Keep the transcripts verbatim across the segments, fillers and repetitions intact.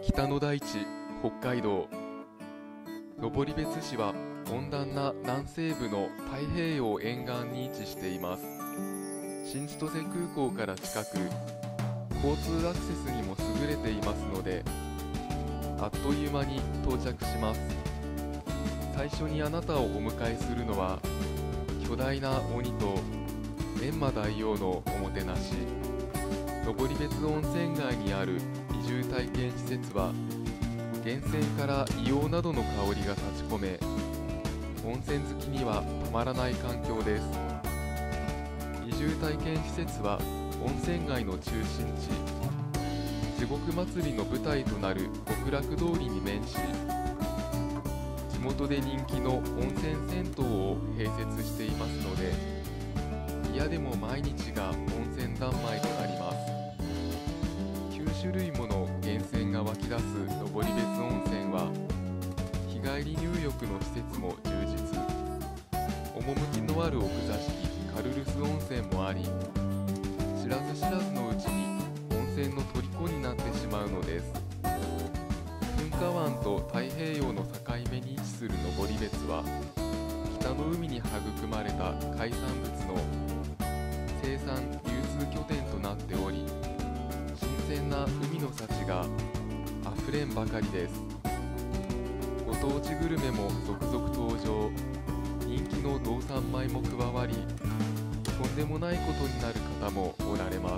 北の大地、北海道。登別市は温暖な南西部の太平洋沿岸に位置しています。新千歳空港から近く、交通アクセスにも優れていますので、あっという間に到着します。最初にあなたをお迎えするのは、巨大な鬼と閻魔大王のおもてなし。登別温泉街にある移住体験施設は、源泉から硫黄などの香りが立ち込め、温泉好きにはたまらない環境です。移住体験施設は温泉街の中心地、地獄祭りの舞台となる極楽通りに面し、地元で人気の温泉銭湯を併設していますので、嫌でも毎日が温泉三昧となります。きゅうしゅるいもの源泉が湧き出す登別温泉は、日帰り入浴の施設も充実。趣のある奥座敷カルルス温泉もあり、知らず知らずのうちに温泉の虜になってしまうのです。噴火湾と太平洋の境目に位置する登別は、北の海に育まれた海産物の生産流通拠点となっており、新鮮な海の幸があふれんばかりです。ご当地グルメも続々登場。人気の道産米も加わり、とんでもないことになる方もおられます。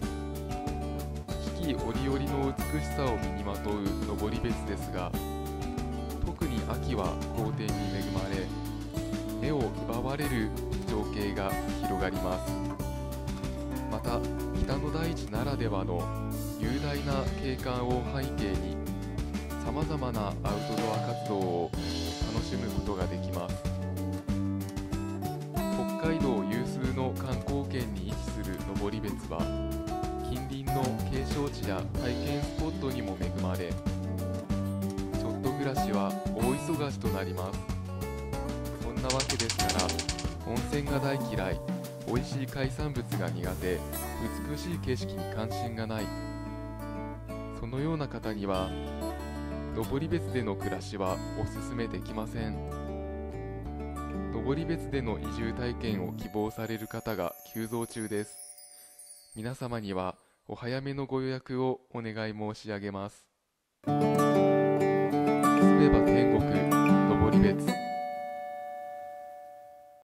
四季折々の美しさを身にまとう登別ですが、特に秋は好天に恵まれ、目を奪われる情景が広がります。また、北の大地ならではの雄大な景観を背景に、さまざまなアウトドア活動を楽しむことができます。北海道有数の観光県に位置する登別は、近隣の景勝地や体験スポットにも恵まれ、ちょっと暮らしは大忙しとなります。そんなわけですから、温泉が大嫌い、美味しい海産物が苦手、美しい景色に関心がない、そのような方には登別での暮らしはおすすめできません。登別での移住体験を希望される方が急増中です。皆様にはお早めのご予約をお願い申し上げます。住めば天国、登別。